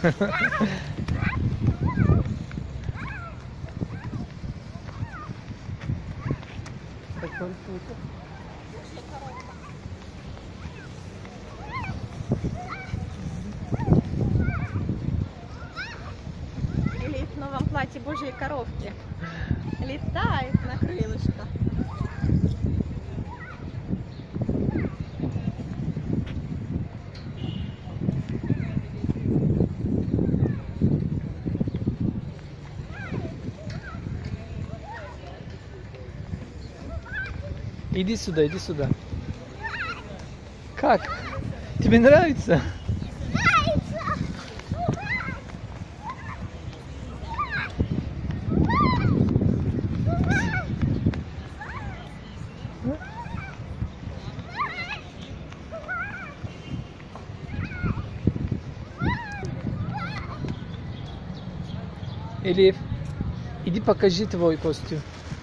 Или в новом платье Божьей коровки. Летает на крылышках. Иди сюда, иди сюда. Как? Тебе нравится? Элиф, иди покажи твой костюм.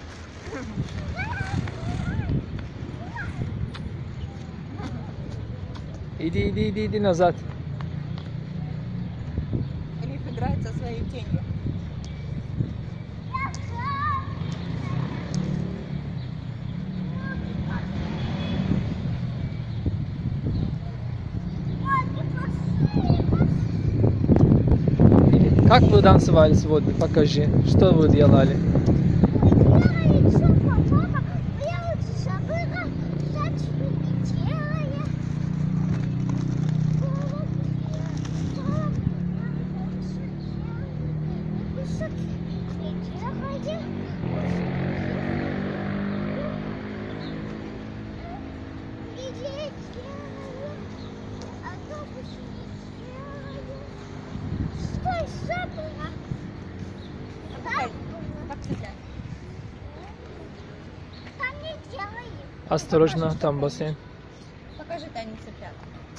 Иди назад. Элиф играет со своей тенью. Как вы танцевали сегодня? Покажи, что вы делали? Осторожно, там бассейн. Покажи танец цыплят.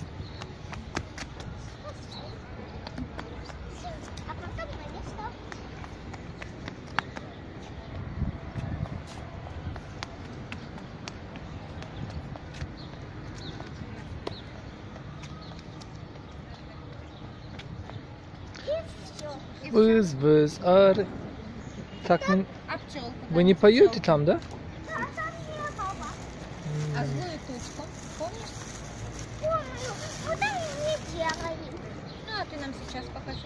Выз, ар. Так, вы не поете там, да? А злую тучку, помнишь? Помню, куда мы не делаем? Ну, а ты нам сейчас покажи.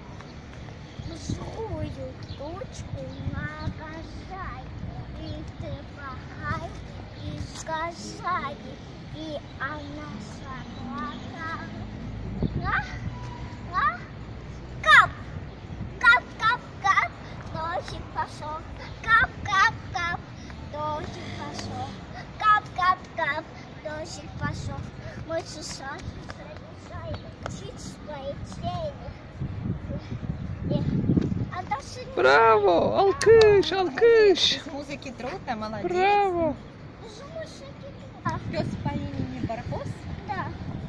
Злую тучку наказай, и ты пахай, и сказай, и она согласна. Кап, кап, кап, кап, дождик пошел, кап, кап, кап, дождик пошел. Кап-кап-кап, дождик пошел. Мой сусак пробежает, птиц полетели. Браво! Алкыш, алкыш! С музыки трудно, молодец. Браво! Пес по имени Барбос? Да.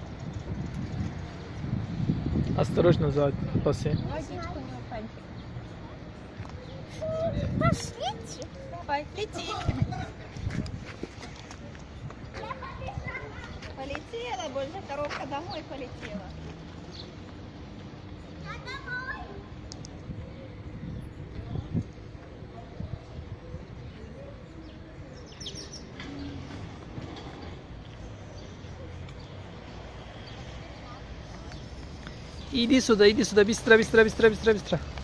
Осторожно за бассейн. Водичку не упадет. Пошлите. Давай, лети. Полетела, больше коровка домой полетела. Иди сюда, быстро, быстро, быстро, быстро, быстро.